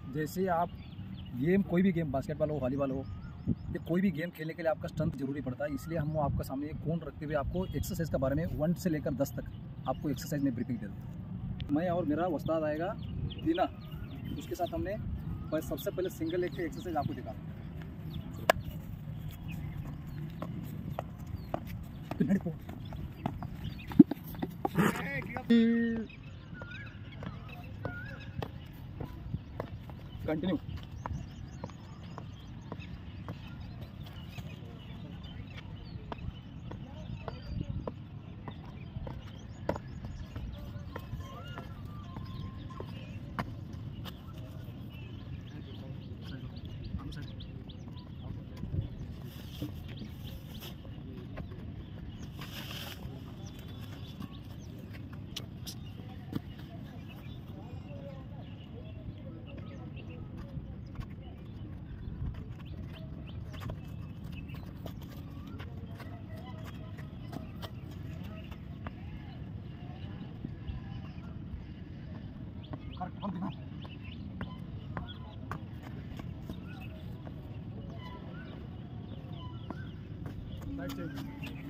जैसे आप गेम, कोई भी गेम, बास्केटबॉल हो, वॉलीबॉल हो, या कोई भी गेम खेलने के लिए आपका स्ट्रेंथ जरूरी पड़ता है। इसलिए हम आपका सामने एक कोण रखते हुए आपको एक्सरसाइज के बारे में 1 से लेकर 10 तक आपको एक्सरसाइज में ब्रीफिंग दे दूँ। मैं और मेरा उस्ताद आएगा दीना, उसके साथ हमने सबसे पहले सिंगल लेग की एक्सरसाइज आपको दिखा रहा हूँ। कंटिन्यू। Right.